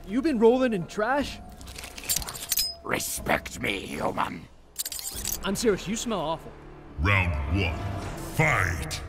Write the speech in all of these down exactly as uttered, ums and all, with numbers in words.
You been rolling in trash? Respect me, human. I'm serious, you smell awful. Round one, fight!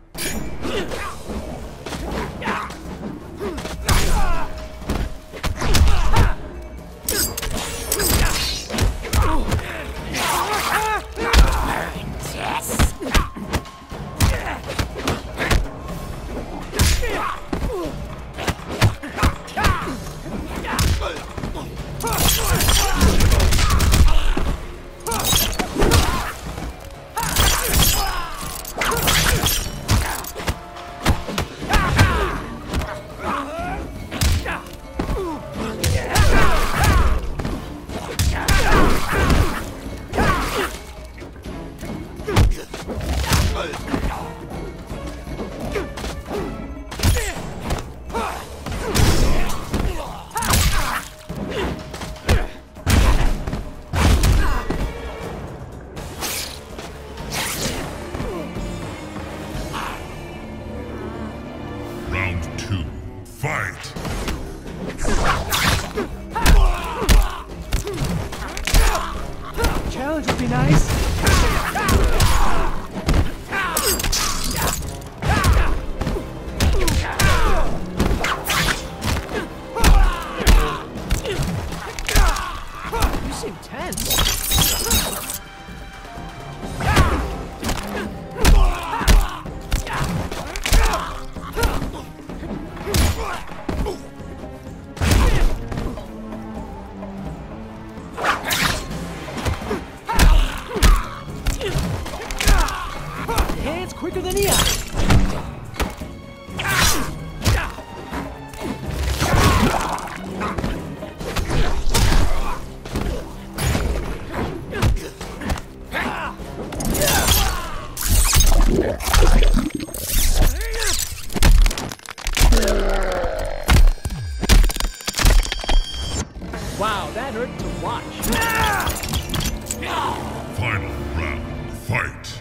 Round two, fight! Challenge would be nice. You seem tense. Hands quicker than the eye. Wow, that hurt to watch. Final round, fight!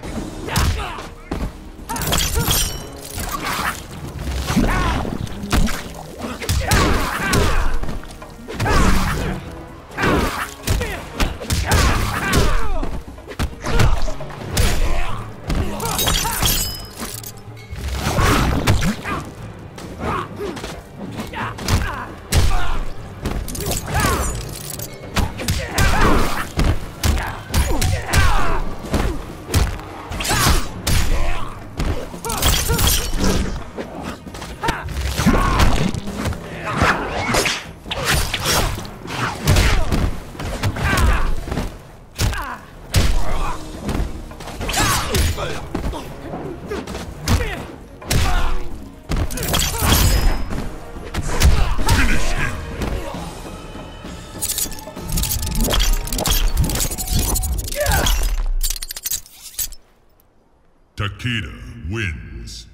Takeda wins.